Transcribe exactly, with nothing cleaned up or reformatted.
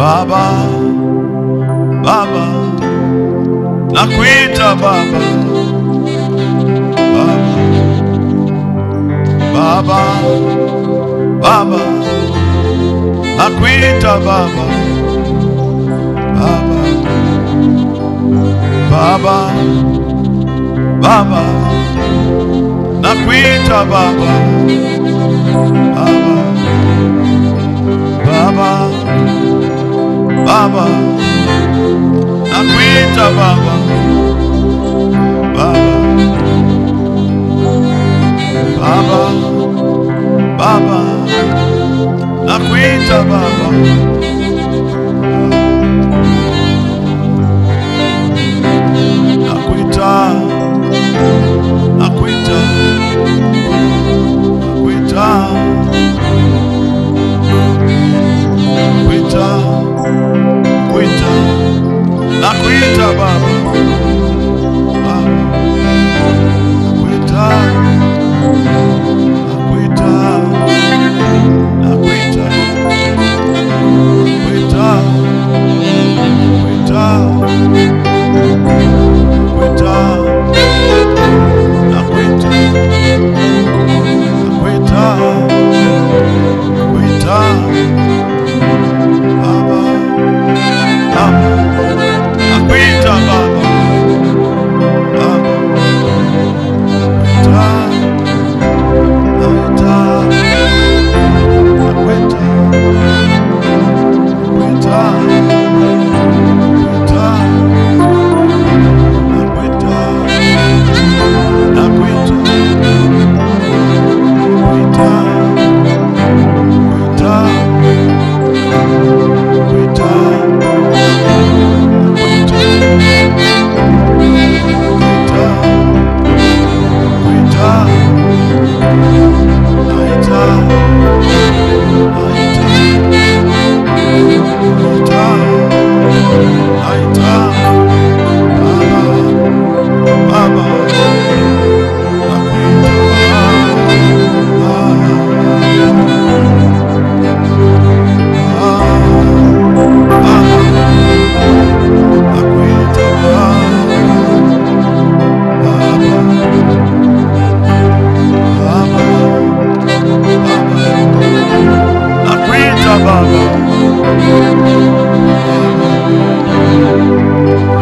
Baba, Baba, nakuita Baba, Baba, Baba, nakuita Baba, Baba, Baba, Baba, nakuita Baba, Baba, Baba, Baba, nakuita Baba, Baba, Baba, Baba, nakuita Baba, nakuita, nakuita, nakuita, nakuita, nakuita, nakuita Baba, nakuita, nakuita, nakuita, nakuita, nakuita, nakuita, nakuita, nakuita, nakuita, Baba, Baba, nakuita Baba, Baba, nakuita, nakuita, nakuita, nakuita, Baba,